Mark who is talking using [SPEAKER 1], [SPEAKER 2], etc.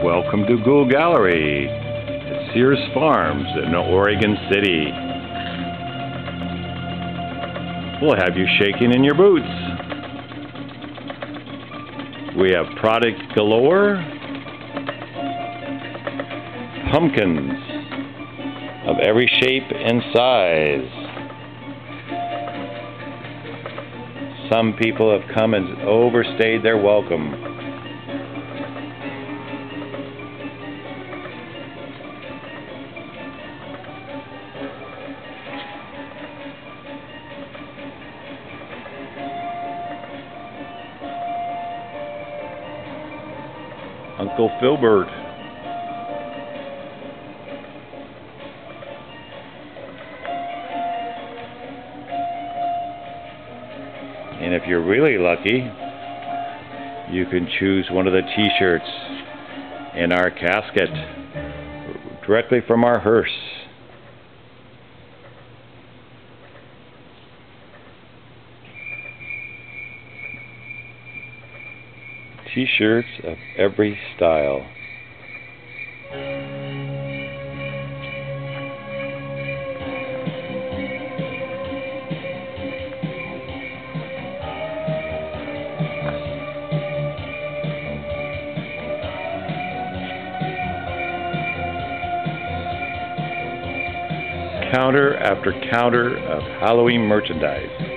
[SPEAKER 1] Welcome to Ghoul Gallery at Sears Farms in Oregon City. We'll have you shaking in your boots. We have product galore, pumpkins of every shape and size. Some people have come and overstayed their welcome. Uncle Filbert. And if you're really lucky, you can choose one of the t-shirts in our casket directly from our hearse. T-shirts of every style. Counter after counter of Halloween merchandise.